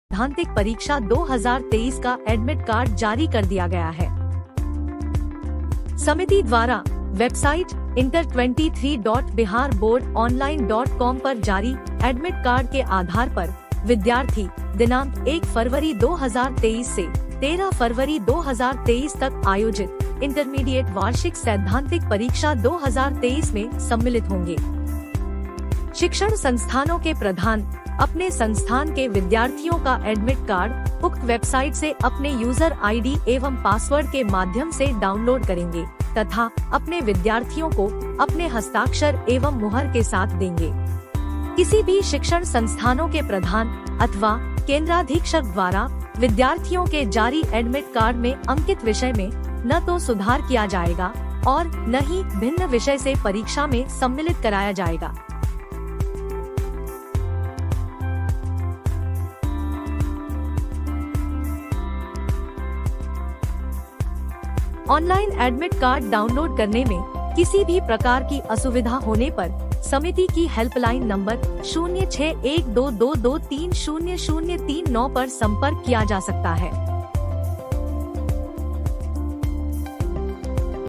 सैद्धांतिक परीक्षा 2023 का एडमिट कार्ड जारी कर दिया गया है। समिति द्वारा वेबसाइट inter23.biharboardonline.com पर जारी एडमिट कार्ड के आधार पर विद्यार्थी दिनांक 1 फरवरी 2023 से 13 फरवरी 2023 तक आयोजित इंटरमीडिएट वार्षिक सैद्धांतिक परीक्षा 2023 में सम्मिलित होंगे। शिक्षण संस्थानों के प्रधान अपने संस्थान के विद्यार्थियों का एडमिट कार्ड उक्त वेबसाइट से अपने यूजर आईडी एवं पासवर्ड के माध्यम से डाउनलोड करेंगे तथा अपने विद्यार्थियों को अपने हस्ताक्षर एवं मुहर के साथ देंगे। किसी भी शिक्षण संस्थानों के प्रधान अथवा केंद्राधीक्षक द्वारा विद्यार्थियों के जारी एडमिट कार्ड में अंकित विषय में न तो सुधार किया जाएगा और न ही भिन्न विषय से परीक्षा में सम्मिलित कराया जाएगा। ऑनलाइन एडमिट कार्ड डाउनलोड करने में किसी भी प्रकार की असुविधा होने पर समिति की हेल्पलाइन नंबर 061222300039 पर संपर्क किया जा सकता है।